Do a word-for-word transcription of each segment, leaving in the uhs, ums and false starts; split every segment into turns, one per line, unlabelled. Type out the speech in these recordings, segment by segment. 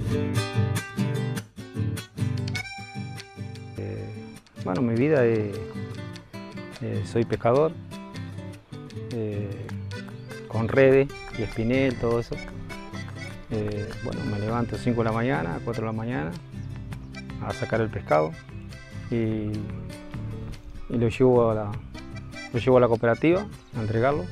Eh, bueno, mi vida es, eh, soy pescador, eh, con redes y espinel, todo eso. Eh, bueno, me levanto a cinco de la mañana, a cuatro de la mañana, a sacar el pescado y, y lo, llevo a la, lo llevo a la cooperativa a entregarlo.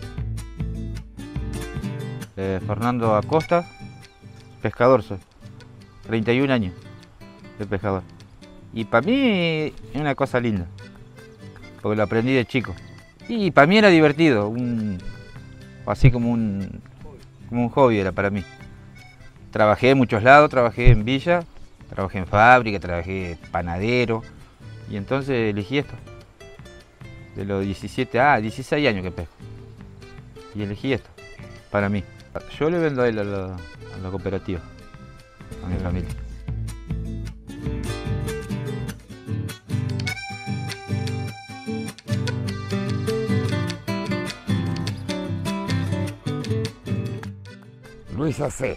Eh, Fernando Acosta, pescador soy, treinta y un años de pescador. Y para mí es una cosa linda, porque lo aprendí de chico. Y para mí era divertido, un, así como un, como un hobby era para mí. Trabajé en muchos lados, trabajé en villa, trabajé en fábrica, trabajé panadero, y entonces elegí esto. De los diecisiete, ah, dieciséis años que pesco. Y elegí esto, para mí. Yo le vendo a él a la, a la cooperativa, a mi familia.
Luis Acero.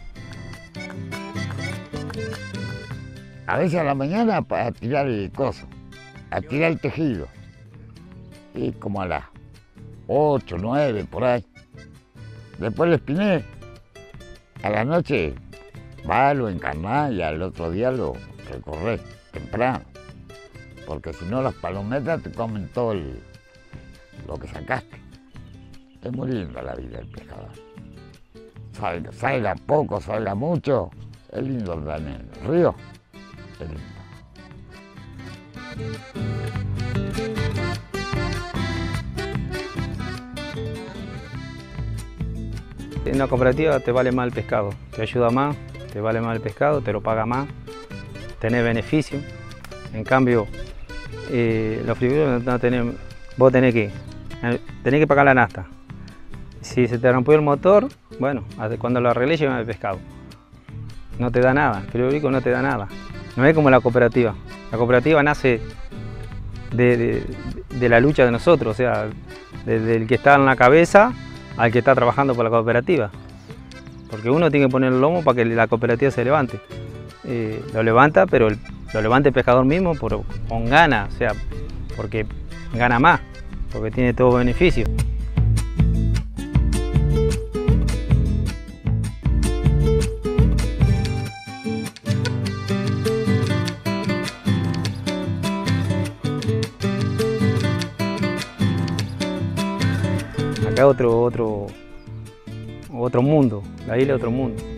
A veces a la mañana para tirar el coso, a tirar el tejido. Y como a las ocho, nueve, por ahí. Después el espiné. A la noche va, lo encarná y al otro día lo recorré temprano. Porque si no las palometas te comen todo el, lo que sacaste. Es muy linda la vida del pescador. Salga, salga poco, salga mucho, es lindo andar en el río, es lindo.
En una cooperativa te vale más el pescado, te ayuda más, te vale más el pescado, te lo paga más, tenés beneficio. En cambio, eh, los frigoríficos no tenés, vos tenés que, tenés que pagar la nafta. Si se te rompió el motor, bueno, cuando lo arreglé llevan el pescado. No te da nada, el frigorífico no te da nada. No es como la cooperativa. La cooperativa nace de, de, de la lucha de nosotros, o sea, desde el que está en la cabeza al que está trabajando por la cooperativa. Porque uno tiene que poner el lomo para que la cooperativa se levante. Eh, lo levanta, pero el, lo levanta el pescador mismo por, con ganas, o sea, porque gana más, porque tiene todo beneficio. Acá otro, otro, otro mundo, la isla es otro mundo.